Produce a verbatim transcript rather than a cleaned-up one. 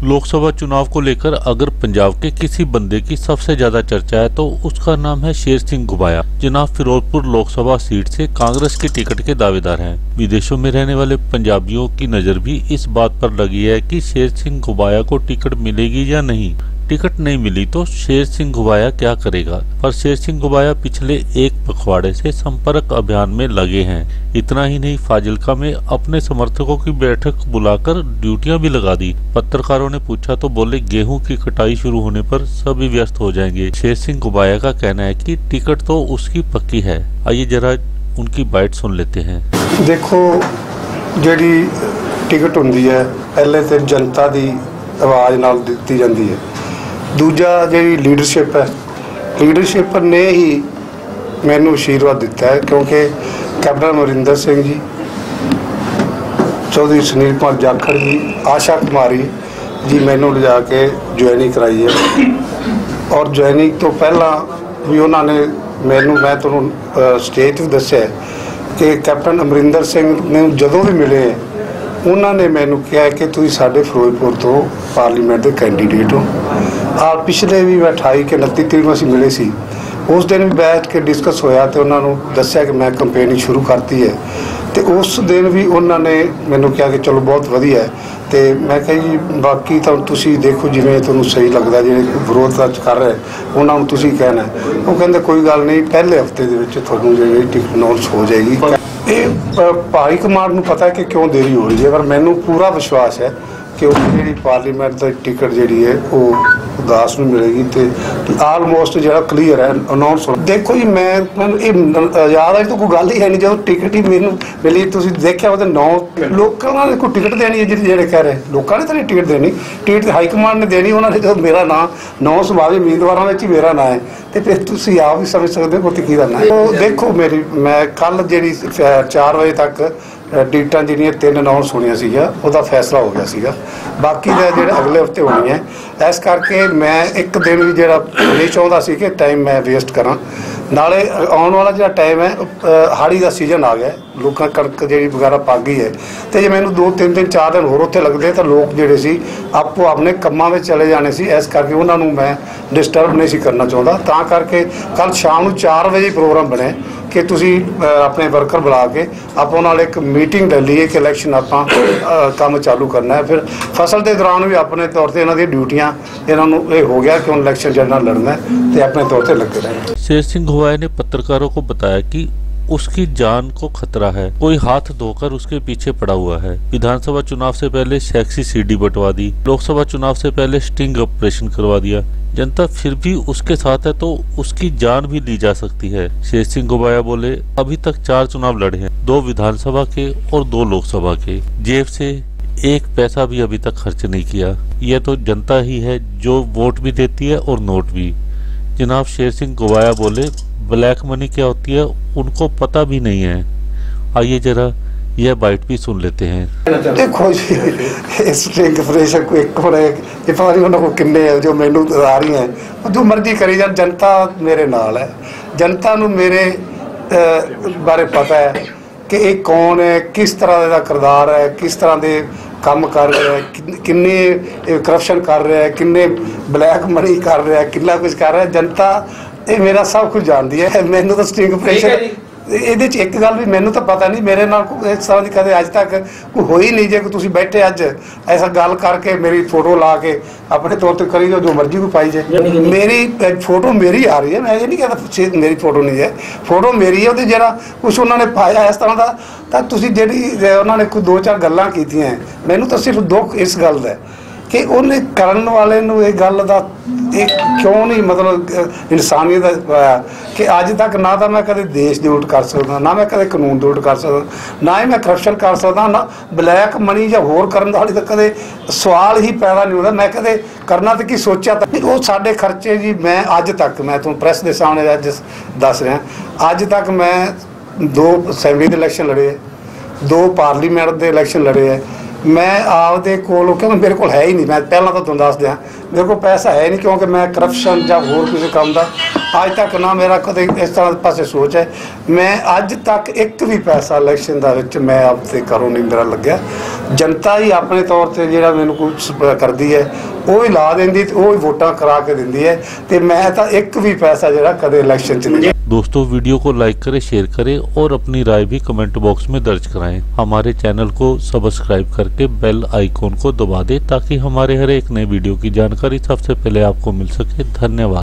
लोकसभा चुनाव को लेकर अगर पंजाब के किसी बंदे की सबसे ज्यादा चर्चा है तो उसका नाम है शेर सिंह घुबाया। जनाब फिरोजपुर लोकसभा सीट से कांग्रेस के टिकट के दावेदार हैं। विदेशों में रहने वाले पंजाबियों की नजर भी इस बात पर लगी है कि शेर सिंह घुबाया को टिकट मिलेगी या नहीं। टिकट नहीं मिली तो शेर सिंह घुबाया क्या करेगा। पर शेर सिंह घुबाया पिछले एक पखवाड़े से संपर्क अभियान में लगे हैं। इतना ही नहीं, फाजिल्का में अपने समर्थकों की बैठक बुलाकर ड्यूटियां भी लगा दी। पत्रकारों ने पूछा तो बोले गेहूं की कटाई शुरू होने पर सभी व्यस्त हो जाएंगे। शेर सिंह घुबाया का कहना है कि टिकट तो उसकी पक्की है। आइए जरा उनकी बाइट सुन लेते हैं। देखो, जी टिकट होंगी है पहले तो जनता की आवाज़ नाल दी जाती है। दूजा जी लीडरशिप है, लीडरशिप ने ही मैनू आशीर्वाद दिता है, क्योंकि कैप्टन अमरिंदर सिंह जी, चौधरी सुनील कुमार जाखड़ जी, आशा कुमारी जी मैनू लिजा के ज्वाइनिंग कराई है। और ज्वाइनिंग तो पहला भी उन्होंने मैनू मैं तुहानू स्टेज पर दस्या कि कैप्टन अमरिंदर सिंह ने जदों भी मिले उन्होंने मैनू कहा कि तुम साडे फिरोजपुर तो पार्लीमेंट के कैंडीडेट हो। आ पिछले भी अठाई के उनतीस तरीक असीं मिले सी, उस दिन भी बैठ के डिस्कस होया तो उन्होंने दस्या कि मैं कंपेनिंग शुरू करती है। तो उस दिन भी उन्होंने मैनू कहा कि चलो बहुत वधिया है। तो मैं कहा जी बाकी तो तुसीं देखो जिवें तुहानूं सही लगदा, जिहड़े विरोध कर रहे उन्होंने तुसीं कहना है। वो कहंदे कोई गल नहीं, पहले हफ्ते दे विच तुहानूं जिहड़ी टिकट अनाउंस हो जाएगी। ये भाई कमान नूं पता है कि क्यों देरी हो रही है, पर मैनू पूरा विश्वास है कि जी पार्लीमेंट की टिकट जी है वो उदास में मिलेगी। तो आलमोस्ट जो क्लीयर है अनाउंस। देखो जी मैं याद है तो कोई गल ही है नहीं, जो टिकट ही मैनू मिली तुम देखा वो नौ लोगों ने कोई टिकट देनी है जी जे कह रहे लोगों ने तो नहीं टिकट देनी, टिकट हाईकमान ने देनी। उन्होंने जो मेरा नाम नौ संभावी उम्मीदवारों में ही मेरा नाम है, तो फिर तुम आप भी समझ सकते हो कि ना है। तो देखो मेरी मैं कल जी चार बजे तक टिकटां जिहड़ियां तीन अनाउंस होणियां सीगियां उहदा फैसला हो गया सीगा, बाकी दा जिहड़े अगले हफ्ते होनी है। इस करके मैं एक दिन भी जिहड़ा नहीं चाहुंदा सी कि टाइम मैं वेस्ट करां। नाले आने वाला जो टाइम है हाड़ी का सीजन आ गया, लोगों कणक जी वगैरह पक गई है। तो जे मैनू दो तीन दिन चार दिन होर उत्थे लगते तो लोग जोड़े सी आपो अपने कामों में चले जाने सी। इस करके उन्होंने मैं डिस्टर्ब नहीं सी करना चाहता। तां करके कल शाम को चार बजे प्रोग्राम बने कि तुसी अपने वर्कर बुला के आप एक मीटिंग ले लीए कि इलैक्शन आप काम चालू करना है। फिर फसल के दौरान भी अपने तौर पर इन्हों ड्यूटियां इन्होंने हो गया कि इलैक्शन जड़ना लड़ना है तो अपने तौर पर लगे रहे। शेर सिंह घुबाया ने पत्रकारों को बताया कि उसकी जान को खतरा है, कोई हाथ धोकर उसके पीछे पड़ा हुआ है। विधानसभा चुनाव से पहले सेक्सी सीडी बंटवा दी, लोकसभा चुनाव से पहले स्टिंग ऑपरेशन करवा दिया। जनता फिर भी उसके साथ है तो उसकी जान भी ली जा सकती है। शेर सिंह घुबाया बोले अभी तक चार चुनाव लड़े हैं, दो विधानसभा के और दो लोकसभा के। जेब से एक पैसा भी अभी तक खर्च नहीं किया। यह तो जनता ही है जो वोट भी देती है और नोट भी। जनाब शेर सिंह घुबाया बोले ब्लैक मनी क्या होती है उनको पता भी नहीं है। आइए जरा यह बाइट भी सुन लेते हैं। देखो जी इस ऑपरेशन को एक होने पता नहीं उन्होंने को किन्ने है जो मैनू आ रही हैं, जो मर्जी करी जाए, जनता मेरे नाल है। जनता नू मेरे बारे पता है कि एक कौन है, किस तरह का किरदार है, किस तरह के काम कर रहा है, किन्ने करप्शन कर रहा है, किन्ने ब्लैक मनी कर रहा है, किन्ना कुछ कर रहा है। जनता ये मेरा सब कुछ जानती है। मैनू तो स्टिंग ऑपरेशन ये एक गल भी मैनू तो पता नहीं, मेरे नाल इस तरह की कदे अज तक कोई हो ही नहीं। जे तुसीं बैठे अज ऐसा गल करके मेरी फोटो ला के अपने तौर पर करी दो जो मर्जी को पाई जाए। मेरी फोटो मेरी आ रही है, मैं ये नहीं कहता मेरी फोटो नहीं है, फोटो मेरी है। तो जरा कुछ उन्होंने पाया इस तरह का तो तुसीं जिहड़ी उन्होंने कोई दो चार गल्लां कीतियां, मैनू तो सिर्फ दुख इस गल दा कि उन्हें करन वाले नूं ये गल दा क्यों नहीं मतलब इंसानियत कि अज तक ना तो मैं कदे देश की उल्ट कर सकदा, ना मैं कदे कानून की उल्ट कर सकदा, ना ही मैं करप्शन कर सकदा, ना ब्लैक मनी या होर करन वाली तो कदे सवाल ही पैदा नहीं होता। मैं कदे करना तो की सोचा तो वो साडे खर्चे जी। मैं अज तक मैं तुहानूं प्रेस के सामने अज दस रहा, अज तक मैं दो असैंबली के इलैक्शन लड़े है, दो पार्लीमेंट के इलैक्शन लड़े है, मैं आपदे कोल क्योंकि मेरे को है ही नहीं, मैं पहला तो तुहानूं दस दियां मेरे को पैसा है नहीं, क्योंकि मैं करप्शन या होर किसी काम का अज तक ना मेरा कदे इस तरह पासे सोच है। मैं अज तक एक भी पैसा इलैक्शन दा विच मैं आपसे करो नहीं मेरा लग्या। जनता ही अपने तौर पर जिहड़ा मैनूं कुछ करती है वो ही ला देंदी ते वो ही वोटां करा के दिंदी है, ते मैं तां एक भी पैसा जिहड़ा कदे इलैक्शन च नहीं। दोस्तों वीडियो को लाइक करें, शेयर करें और अपनी राय भी कमेंट बॉक्स में दर्ज कराएं। हमारे चैनल को सब्सक्राइब करके बेल आइकॉन को दबा दें ताकि हमारे हर एक नए वीडियो की जानकारी सबसे पहले आपको मिल सके। धन्यवाद।